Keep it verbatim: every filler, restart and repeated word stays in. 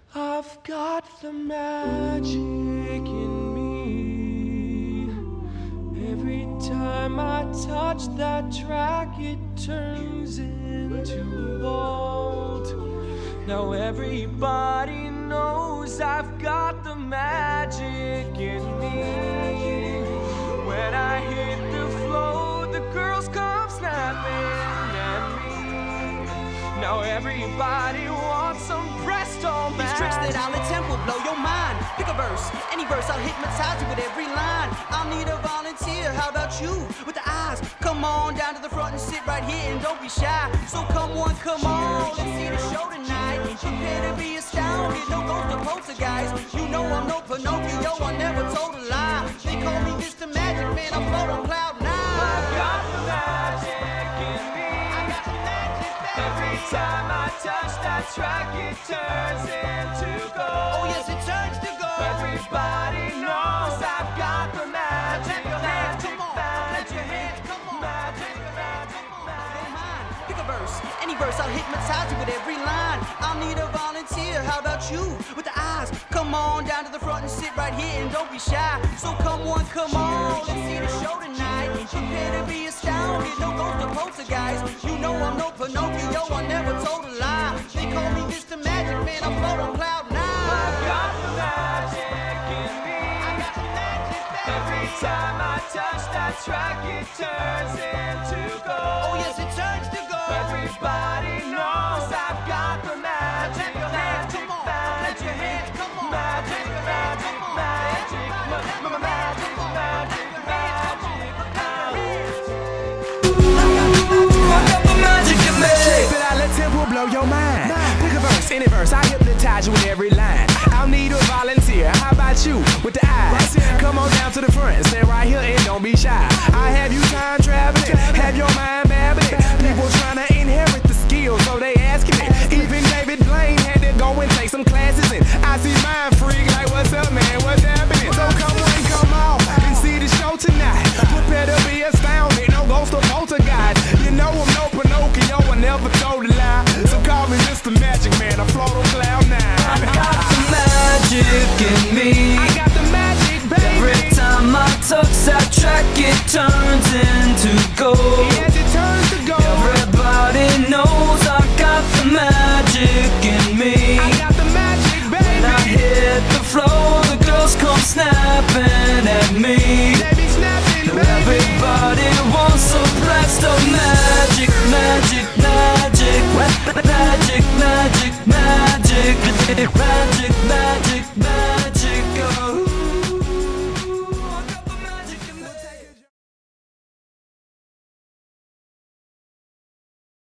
I've got the magic in me. Every time I touch that track, it turns into gold. Now everybody knows I've got the magic in me. When I hit the floor, the girls come snapping at me. Now everybody wants some presto magic. These tricks that I'll attempt will blow your mind. Pick a verse, any verse, I'll hypnotize you with every line. I'll need a volunteer, how about you? With the eyes, come on down to the front and sit right here and don't be shy. So come on, come on, let's see the show tonight. Prepare to be astounded, no ghost of poltergeist. You know I'm no Pinocchio, I never told a lie. They call me Mister Magic Man, I float on cloud nine. I've got the magic in me. I got the magic, baby. Every time I touch that track, it turns into gold. Oh yes, it turns to gold. Everybody knows I've got the magic, Clap your hands, magic, come on. Clap your hands, come on. magic, magic, Don't magic. mind. Pick a verse, any verse, I'll hypnotize you with every line. I'll need a volunteer, how about you? With the eyes, come on down to the front and sit right here and don't be shy. So come on, come on, let's see the show tonight. Prepare to be astounded, no ghost of poltergeist. You know I'm no Pinocchio, I never told a lie. They call me Mister Magic Man, I float on cloud nine. I've got the magic in me. I got the magic, baby. Every time I touch that track, it turns into gold. Oh yes, it turns to gold. Everybody knows I've got the magic, Clap your hands, magic, come on. Clap magic, your hands, come on. magic, Clap your hands, magic, come on. magic, ma- ma- ma- magic, Come on. magic, Clap your hands, come on. magic, Clap your hands. I got the magic in me. But I let tempo blow your mind. Pick a verse, any verse, I hypnotize you with every line. I'll need a volunteer. How about you with the eyes? Come on down to the front, stand right here and don't be shy. I have you time traveling, have your mind babbling. People trying to inherit the skills, so they asking it. Even David Blaine had to go and take some classes, and I see mind freak like, what's up, man? What's happening? So come on, come on and see the show tonight. Prepare to be astounded, no ghost of poltergeist. You know I'm no Pinocchio, I never told a lie. So call me Mister Magic Man, I float on cloud nine. I got the magic in me. I got the magic, baby. Every time I touch that track, it turns into gold. Yes, it turns to gold. Everybody knows I got the magic in me. I got the magic, baby. When I hit the floor, the girls come snapping at me. They be snapping, Now baby. everybody wants some presto magic, magic, magic, magic, magic, magic, magic, magic, magic, magic.